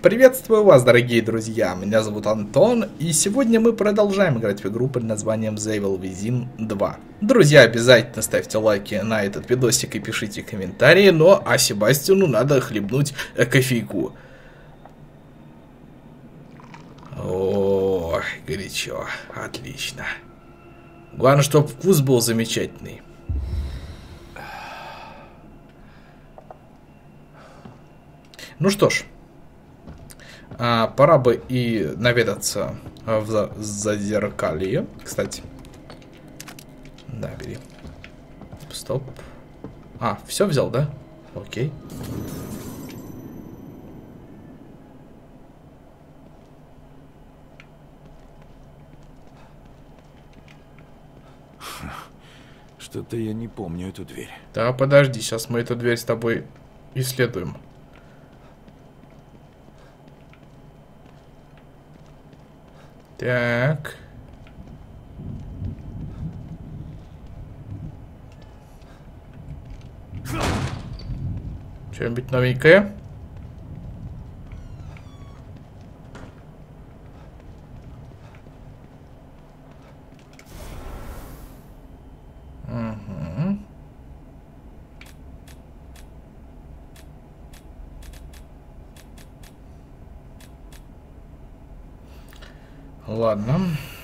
Приветствую вас, дорогие друзья, меня зовут Антон, и сегодня мы продолжаем играть в игру под названием The Evil Within 2. Друзья, обязательно ставьте лайки на этот видосик и пишите комментарии, а Себастьяну надо хлебнуть кофейку. О, горячо, отлично. Главное, чтобы вкус был замечательный. Ну что ж. Пора бы и наведаться в Зазеркалье. Кстати. Да, бери. Стоп. Все взял, да? Окей. Что-то я не помню эту дверь. Да, подожди, сейчас мы эту дверь с тобой исследуем. Так. Что-нибудь новенькое? Угу. Ладно.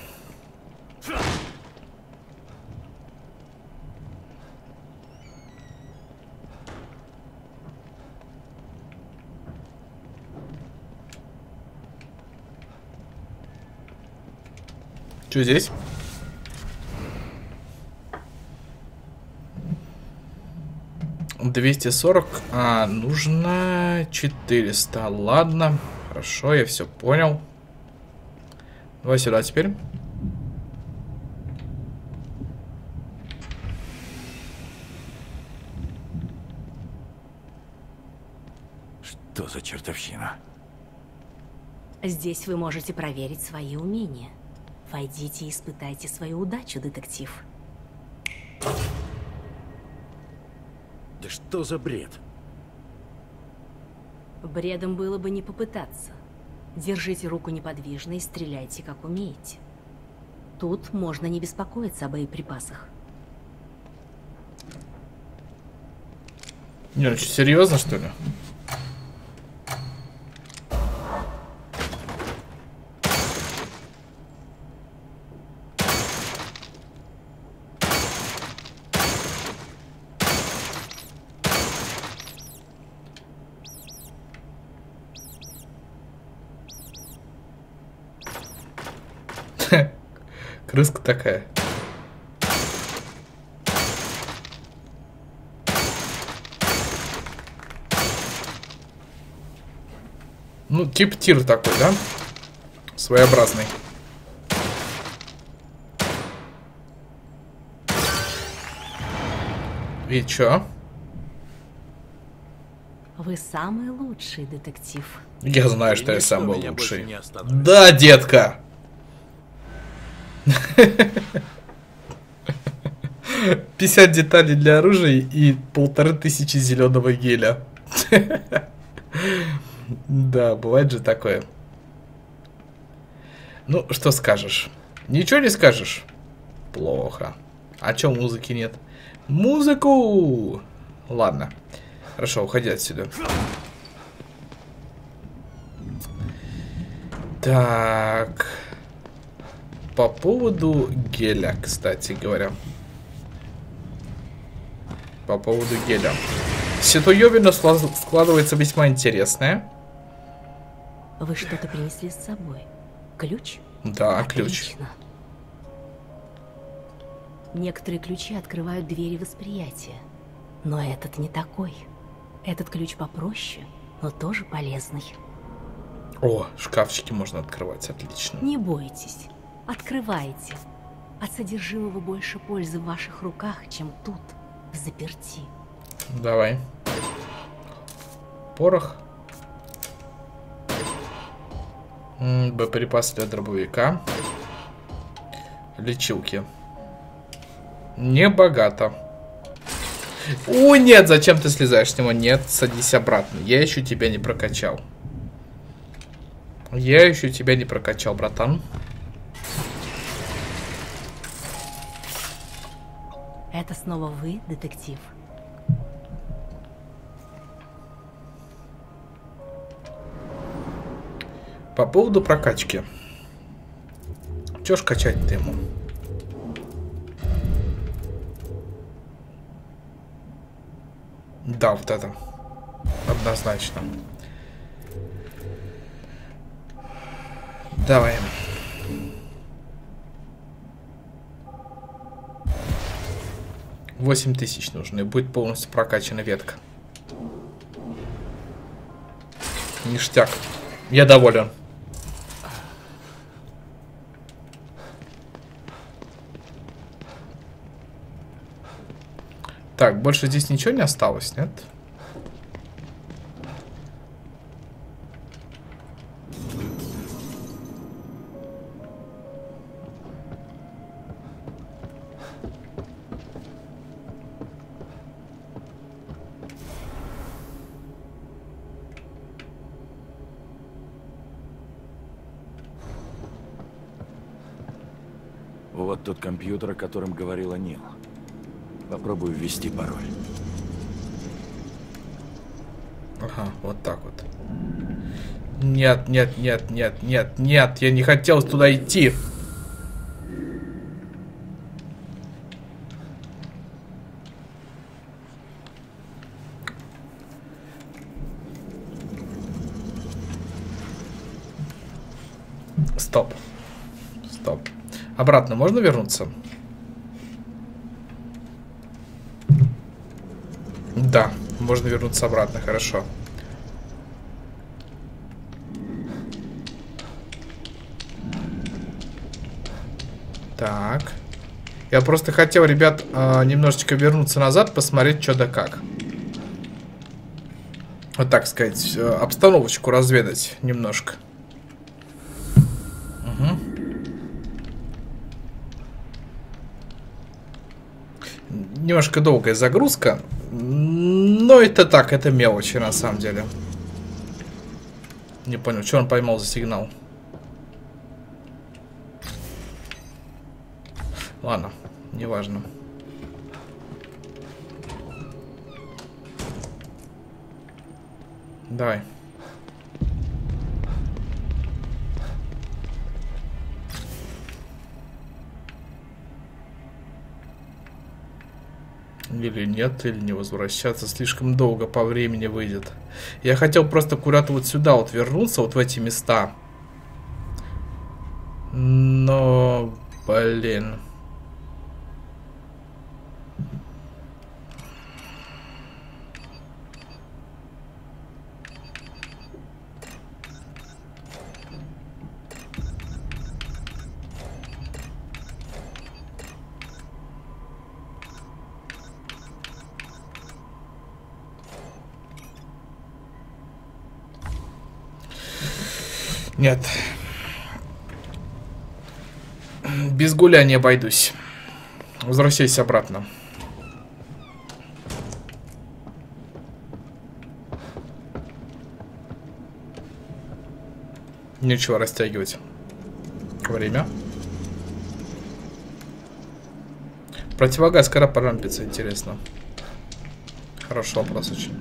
Что здесь? $240, нужно 400. Ладно, хорошо, я все понял. Давай сюда теперь. Что за чертовщина? Здесь вы можете проверить свои умения. Войдите и испытайте свою удачу, детектив. Да что за бред? Бредом было бы не попытаться. Держите руку неподвижно и стреляйте, как умеете. Тут можно не беспокоиться о боеприпасах. Не, что, серьезно, что ли? Крыска такая. Ну, тип тир такой, да? Своеобразный. И чё? Вы самый лучший детектив. Я знаю, что я самый лучший. Да, детка! 50 деталей для оружия и 1500 зеленого геля. Да, бывает же такое. Ну, что скажешь? Ничего не скажешь? Плохо. А чё музыки нет? Музыку! Ладно. Хорошо, уходи отсюда. Так. По поводу геля, кстати говоря. По поводу геля. Ситуевина складывается весьма интересная. Вы что-то принесли с собой? Ключ? Да, Отлично. ключ. Некоторые ключи открывают двери восприятия. Но этот не такой. Этот ключ попроще, но тоже полезный. О, шкафчики можно открывать, отлично. Не бойтесь. Открывайте. От содержимого больше пользы в ваших руках, чем тут, в заперти. Давай. Порох. Боеприпасы для дробовика. Лечилки. Не богато. О, нет, зачем ты слезаешь с него? Нет, садись обратно. Я еще тебя не прокачал. Я еще тебя не прокачал, братан. Это снова вы, детектив? По поводу прокачки. Чё ж качать-то ему? Да, вот это. Однозначно. Давай. $8000 нужно, и будет полностью прокачана ветка. Ништяк. Я доволен. Так, больше здесь ничего не осталось, нет? Вот тот компьютер, о котором говорила Нил. Попробую ввести пароль. Ага, вот так вот. Нет, нет, нет, нет, нет, нет, я не хотел туда идти. Стоп. Стоп. Обратно можно вернуться? Да, можно вернуться обратно, хорошо. Так. Я просто хотел, ребят, немножечко вернуться назад, посмотреть, что да как. Вот так сказать, обстановочку разведать немножко. Угу. Немножко долгая загрузка. Но это так, это мелочи на самом деле. Не понял, что он поймал за сигнал. Ладно, неважно. Давай. Или нет, или не возвращаться. Слишком долго по времени выйдет. Я хотел просто куда-то вот сюда вот вернуться, вот в эти места. Но, блин. Нет. Без гуляния обойдусь. Возвращайся обратно. Нечего растягивать время. Противогаз когда порампится, интересно. Хороший вопрос очень.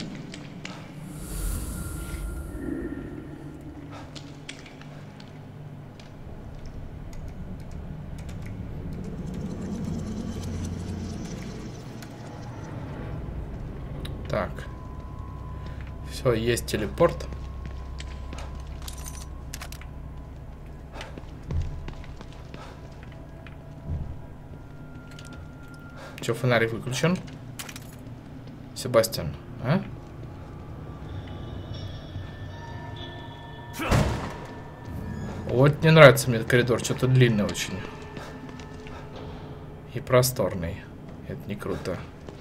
Так. Все, есть телепорт. Че, фонарик выключен? Себастьян, а? Вот не нравится мне этот коридор, что-то длинный очень. И просторный. Это не круто.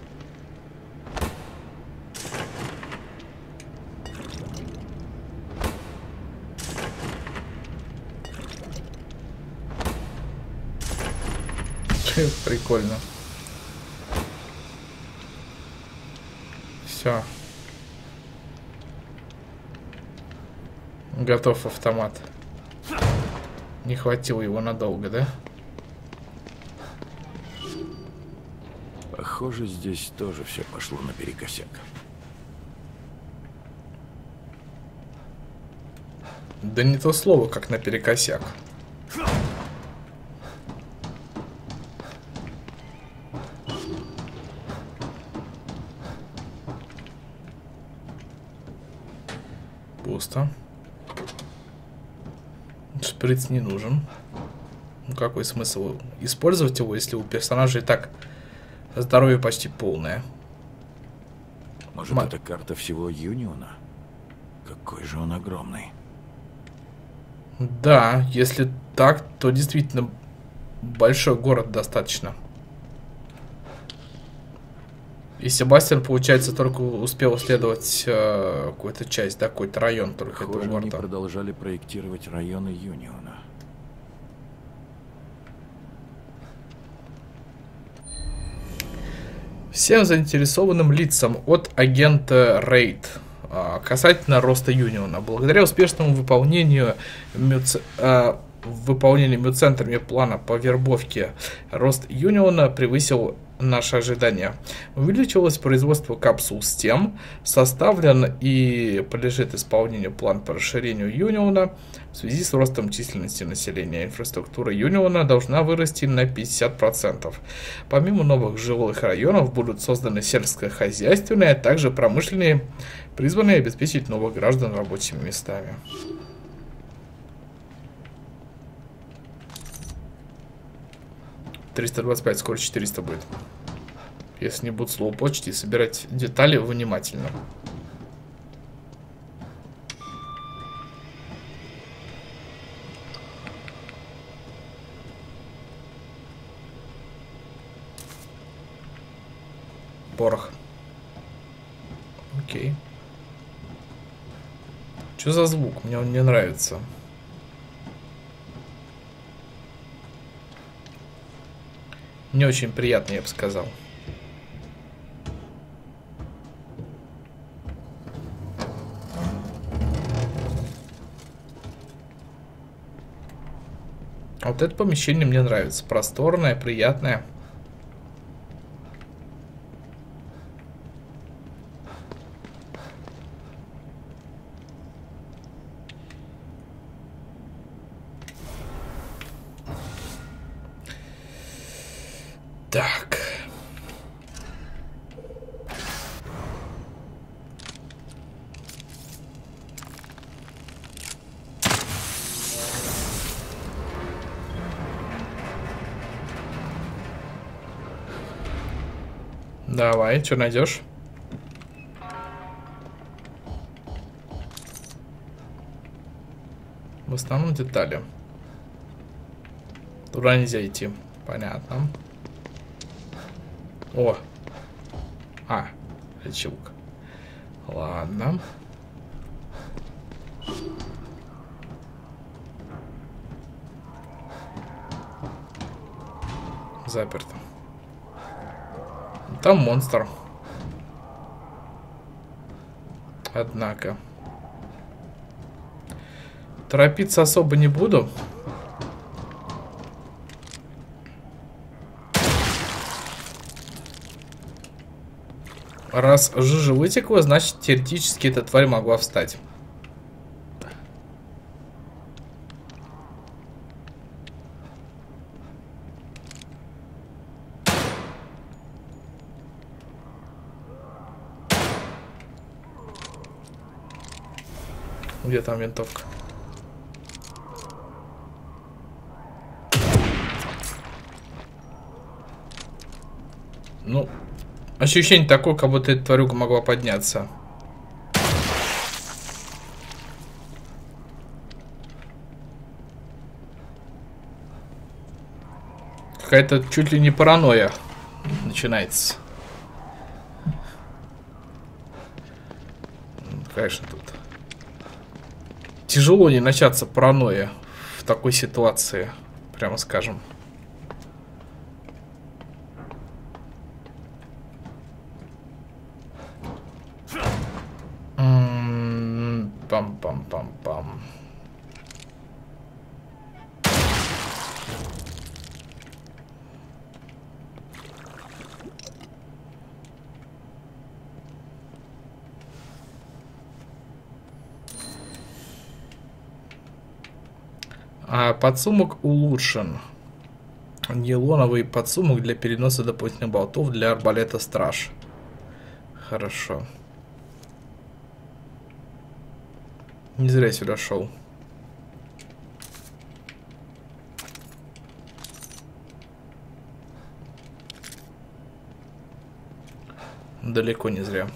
Прикольно. Все. Готов автомат. Не хватило его надолго, да? Похоже, здесь тоже все пошло наперекосяк. Да не то слово, как наперекосяк. Пусто. Шприц не нужен. Ну какой смысл использовать его, если у персонажа и так здоровье почти полное? Может, это карта всего Юниона? Какой же он огромный. Да, если так, то действительно большой город достаточно. И Себастьян, получается, только успел исследовать какую-то часть, да, какой-то район только этого Похоже, они города. продолжали проектировать районы Юниона. Всем заинтересованным лицам от агента Рейд касательно роста Юниона. Благодаря успешному выполнению мюцентрами плана по вербовке, рост Юниона превысил наши ожидания. Увеличилось производство капсул STEM, составлен и подлежит исполнению план по расширению Юниона. В связи с ростом численности населения инфраструктура Юниона должна вырасти на 50%. Помимо новых жилых районов будут созданы сельскохозяйственные, а также промышленные, призванные обеспечить новых граждан рабочими местами. $325, скоро 400 будет. Если не будут слово почте, собирать детали внимательно. Порох. Окей. Что за звук? Мне он не нравится. Не очень приятно, я бы сказал. А вот это помещение мне нравится. Просторное, приятное. Так. Давай, что найдешь? В основном детали. Туда нельзя идти. Понятно. О! Лечилка. Ладно. Заперто. Там монстр. Однако. Торопиться особо не буду. Раз жижа вытекла, значит, теоретически эта тварь могла встать. Где там винтовка? Ну, ощущение такое, как будто эта тварюга могла подняться. Какая-то чуть ли не паранойя начинается. Конечно, тут тяжело не начаться паранойя в такой ситуации, прямо скажем. Пам-пам-пам-пам. Подсумок улучшен. Нейлоновый подсумок для переноса дополнительных болтов для арбалета Страж. Хорошо. Не зря сюда шел. Далеко не зря.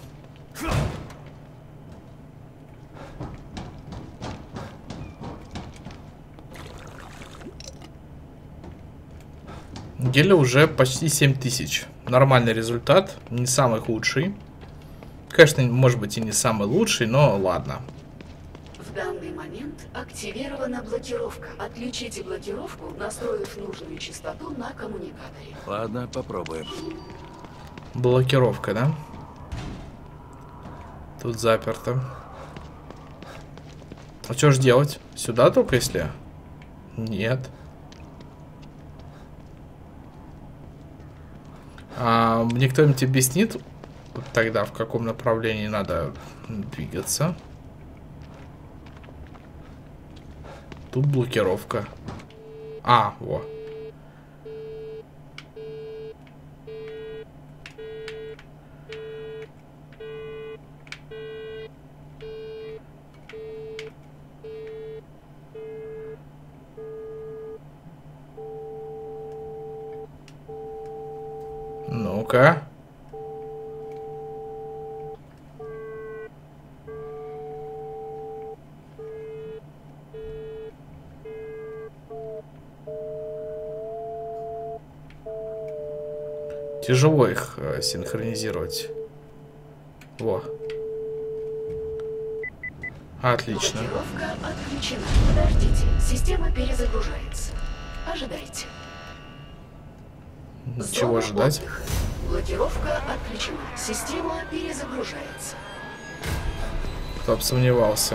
Геля уже почти 7000. Нормальный результат. Не самый худший. Конечно, может быть и не самый лучший, но ладно. В данный момент активирована блокировка. Отключите блокировку, настроив нужную частоту на коммуникаторе. Ладно, попробуем. Блокировка, да? Тут заперто. А что ж делать? Сюда только если? Нет. Мне кто-нибудь объяснит тогда, в каком направлении надо двигаться? Тут блокировка. Во. Ну-ка. Тяжело их синхронизировать. Во. Отлично. Блокировка отключена. Подождите, система перезагружается. Ожидайте. Чего ожидать? Отдыха. Блокировка отключена. Система перезагружается. Кто бы сомневался.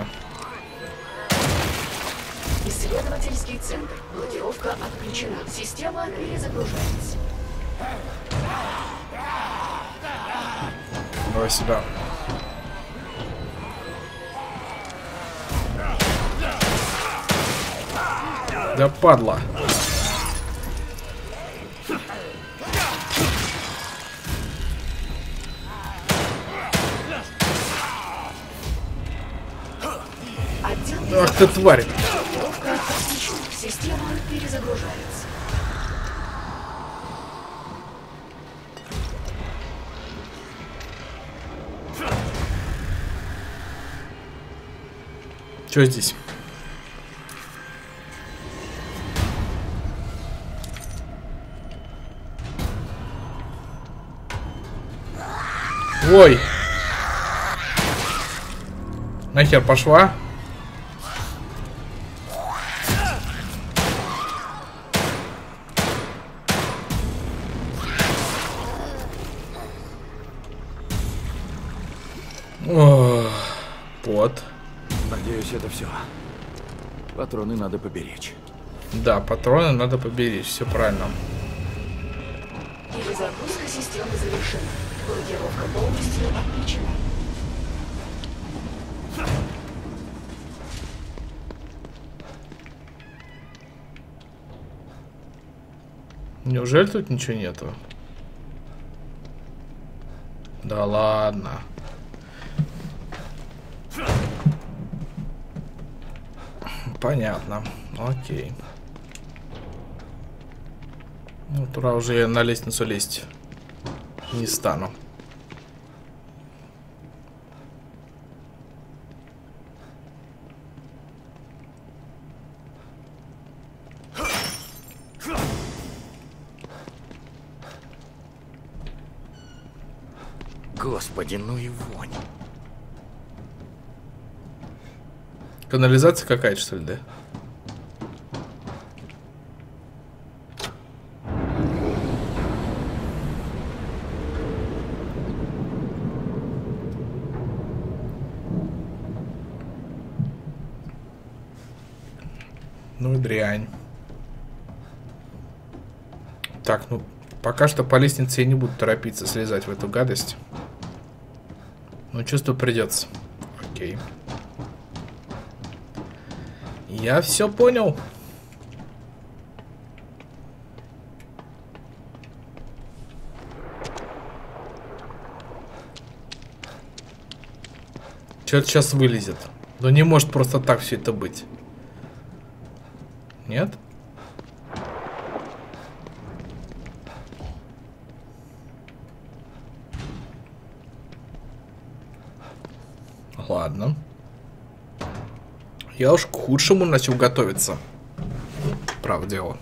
Исследовательский центр. Блокировка отключена. Система перезагружается. Давай сюда. Да падла. Ах ты тварь. Блокировка отключена. Система перезагружается. Что здесь? Ой. Нахер пошла? Вот. Надеюсь, это все. Патроны надо поберечь. Да, патроны надо поберечь, все правильно. Перезагрузка системы завершена. Блокировка полностью отключена. Неужели тут ничего нету? Да ладно. Понятно. Окей. Ну, туда уже я на лестницу лезть не стану. Господи, ну и вонь. Канализация какая-то, что ли, да? Ну и дрянь. Так, ну пока что по лестнице я не буду торопиться слезать в эту гадость. Но чувствую, придется. Окей. Я все понял. Что-то сейчас вылезет. Но не может просто так все это быть. Нет? Ладно. Я уж к худшему начал готовиться. Правда дело.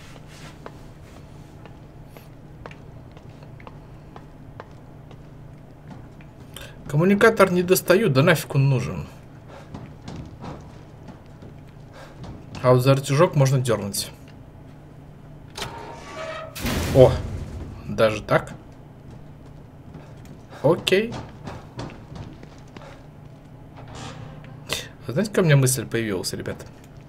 Коммуникатор не достаю, да нафиг он нужен. А вот за рычажок можно дернуть. О, даже так? Окей. Знаете, ко мне мысль появилась, ребят?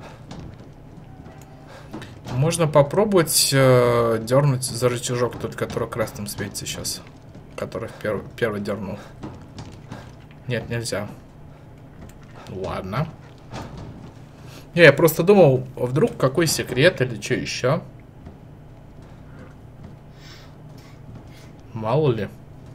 Можно попробовать дернуть за рычажок, тот, который красным светится сейчас. Который первый дернул. Нет, нельзя. Ладно. Я просто думал, вдруг какой секрет или что еще. Мало ли.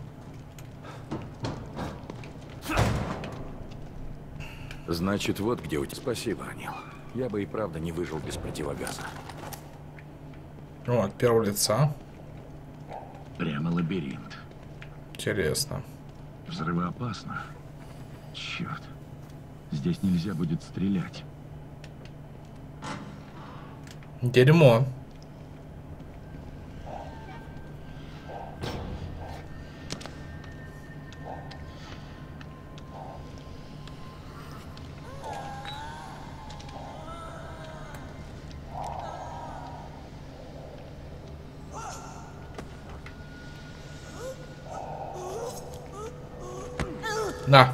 Значит, вот где у тебя... Спасибо, Анил. Я бы и правда не выжил без противогаза. Ну, от первого лица. Прямо лабиринт. Интересно. Взрывоопасно. Черт. Здесь нельзя будет стрелять. Дерьмо. На.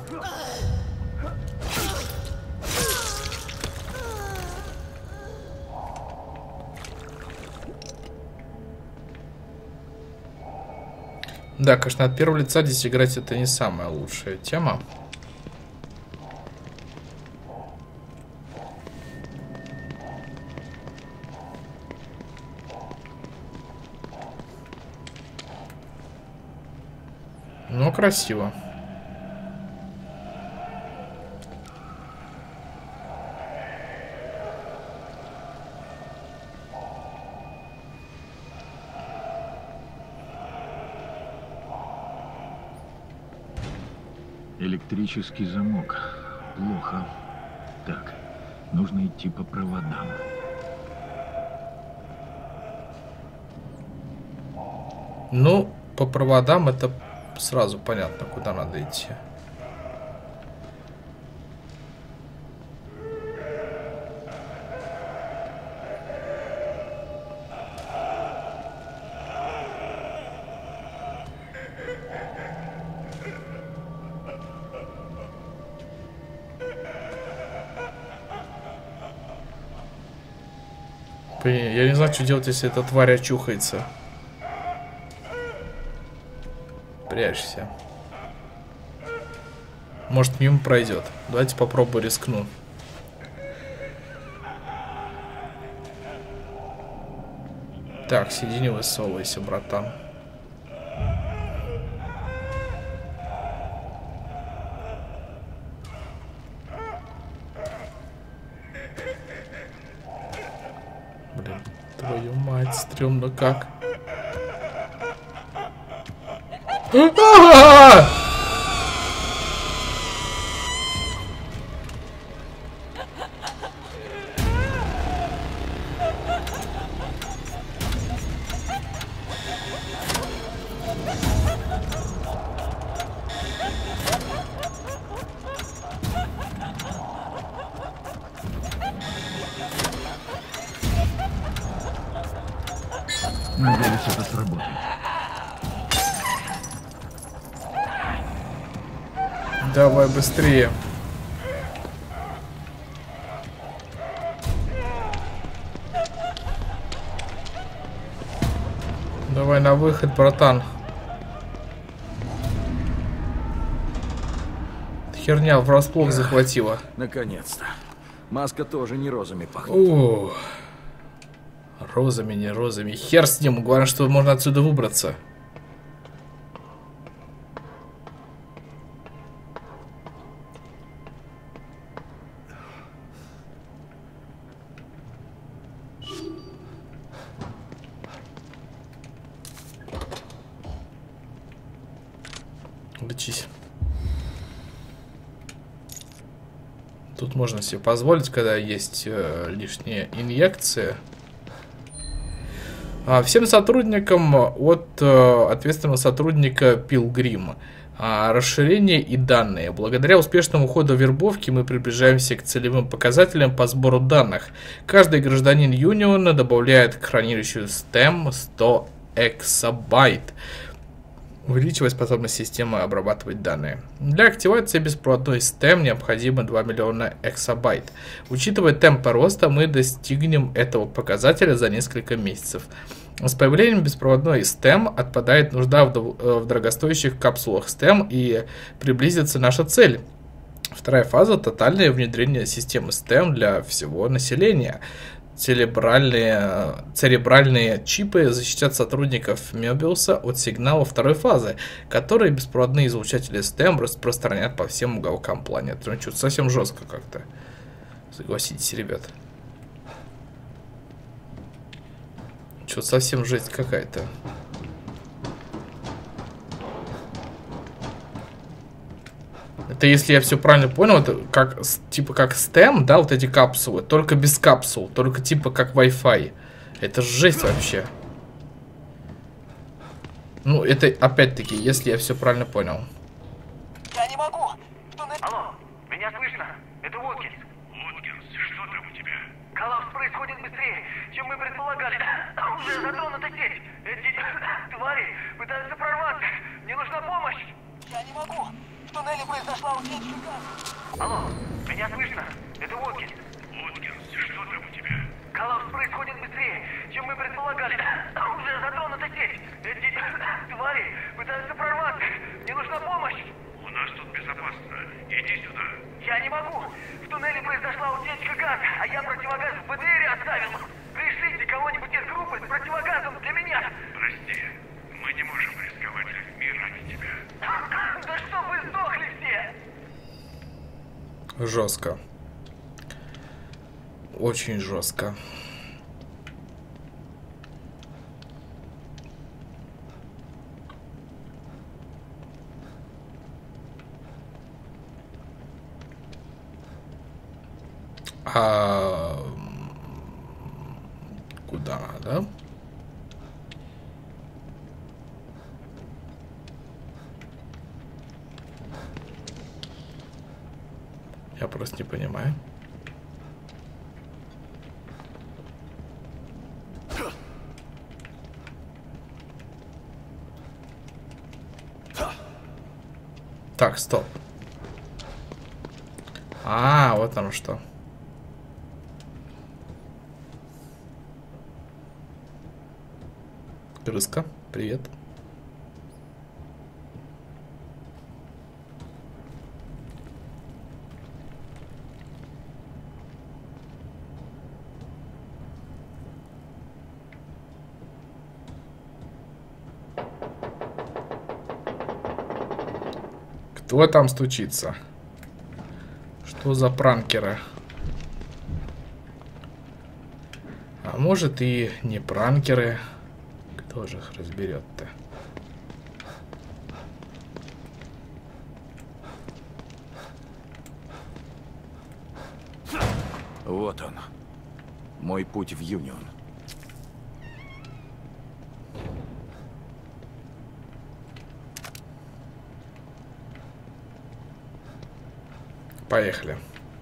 Да, конечно, от первого лица здесь играть это не самая лучшая тема. Но красиво. Электрический замок. Плохо. Так, нужно идти по проводам. Ну, по проводам это сразу понятно, куда надо идти. Блин, я не знаю, что делать, если эта тварь очухается. Прячься. Может, мимо пройдет. Давайте попробую, рискну. Так, сиди, не высовывайся, братан. Блин, твою мать, стрёмно как. Надеюсь, это сработает. Давай быстрее. Давай на выход, братан. Херня врасплох захватила. Наконец-то. Маска тоже не розами пахнет. О, розами, не розами. Хер с ним. Главное, что можно отсюда выбраться. Учись. Тут можно себе позволить, когда есть лишние инъекции. Всем сотрудникам от ответственного сотрудника Пилгрима. Расширение и данные. Благодаря успешному ходу вербовки мы приближаемся к целевым показателям по сбору данных. Каждый гражданин Юниона добавляет к хранилищу STEM 100 эксабайт, увеличивая способность системы обрабатывать данные. Для активации беспроводной STEM необходимо 2 миллиона эксабайт. Учитывая темпы роста, мы достигнем этого показателя за несколько месяцев. С появлением беспроводной STEM отпадает нужда в дорогостоящих капсулах STEM и приблизится наша цель. Вторая фаза – тотальное внедрение системы STEM для всего населения. Церебральные чипы защитят сотрудников Мёбиуса от сигнала второй фазы, которые беспроводные излучатели STEM распространят по всем уголкам планеты. Ну, что-то совсем жестко как-то. Согласитесь, ребят. Что-то совсем жесть какая-то. Это, если я все правильно понял, это как, типа как STEM, да, вот эти капсулы, только без капсул, только типа как Wi-Fi. Это жесть вообще. Ну, это опять-таки, если я все правильно понял. Я не могу. Алло, меня слышно? Это Уоткинс. Уоткинс, что там у тебя? Коллапс происходит быстрее, чем мы предполагали. Уже затронута сеть. Эти твари пытаются прорваться. Мне нужна помощь. Я не могу. В туннеле произошла утечка газа. Алло, меня слышно? Это Уоткинс. Уоткинс, что там у тебя? Коллапс происходит быстрее, чем мы предполагали. Уже затронута сеть. Эти твари пытаются прорваться. Мне нужна помощь. У нас тут безопасно. Иди сюда. Я не могу. В туннеле произошла утечка газа, а я противогаз в БТРе оставил. Пришлите кого-нибудь из группы с противогазом для меня. Прости, мы не можем рисковать людьми ради тебя. Да чтоб вы сдохли все! Жестко. Очень жестко. Куда надо? Я просто не понимаю. Так, стоп. Вот оно что. Крыска, привет. Кто там стучится? Что за пранкеры? А может и не пранкеры. Кто же их разберет-то? Вот он. Мой путь в Юнион. Поехали.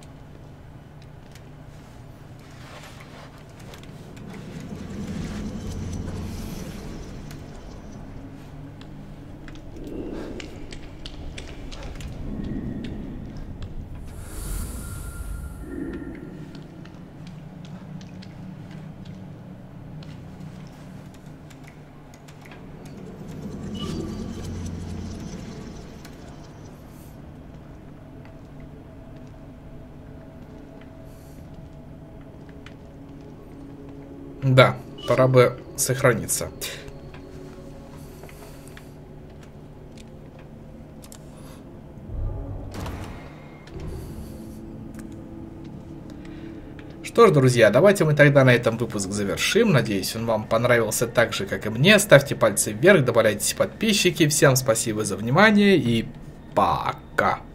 Да, пора бы сохраниться. Что ж, друзья, давайте мы тогда на этом выпуск завершим. Надеюсь, он вам понравился так же, как и мне. Ставьте пальцы вверх, добавляйтесь подписчики. Всем спасибо за внимание и Пока.